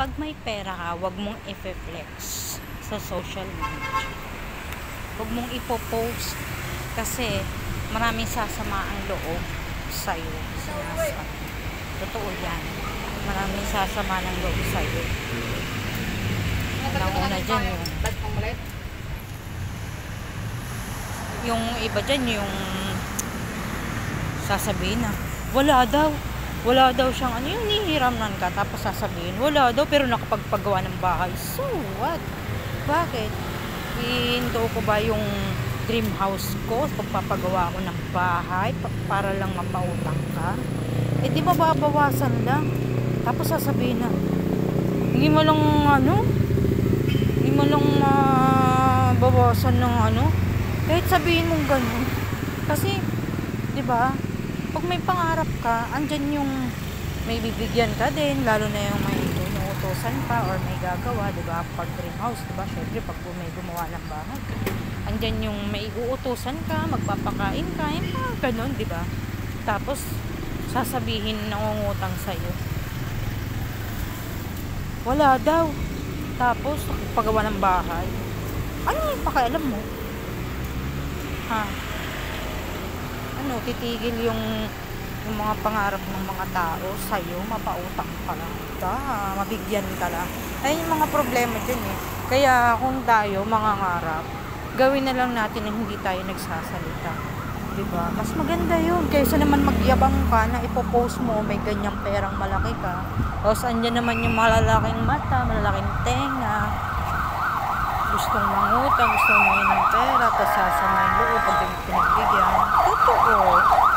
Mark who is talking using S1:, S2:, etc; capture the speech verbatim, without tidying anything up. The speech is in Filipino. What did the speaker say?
S1: pag may pera ka, wag mong i-flex sa social media. Wag mong ipopost kasi maraming sasama ang loob sa'yo. Sinasabi. Totoo yan. Maraming sasama ng loob sa'yo. Nauna dyan yung yung iba dyan yung sasabihin na wala daw wala daw siyang ano yung nihiramnan ka tapos sasabihin wala daw pero nakapagpagawa ng bahay. So what? Bakit? Hihinto ko ba yung dream house ko pagpapagawa ko ng bahay para lang mapautang ka? Eh di ba babawasan lang tapos sasabihin na hindi mo lang ano hindi mo lang mabawasan ng ano kahit sabihin mong ganun kasi di ba pag may pangarap ka andyan yung may bibigyan ka din lalo na yung may inuutosan pa or may gagawa di ba pag dream house di ba syempre pag may gumawa ng bahay andyan yung may uutosan ka magpapakain ka yung mga ganun di ba tapos sasabihin nangungutang sa'yo wala daw tapos paggawa ng bahay ano yung pakialam mo ha ano titigil yung yung mga pangarap ng mga tao sa'yo mapautang ka lang ka mabigyan ka lang ayun yung mga problema dyan eh kaya kung tayo mangangarap gawin na lang natin na hindi tayo nagsasalita diba mas maganda yun kaysa naman magyabang ka na ipopost mo may ganyang perang malaki ka o saan dyan naman yung malalaking mata malalaking tenga gustong mangutang, gustong mangin ng pera, tapos sasama yung loob pag pinagbigyan. Totoo.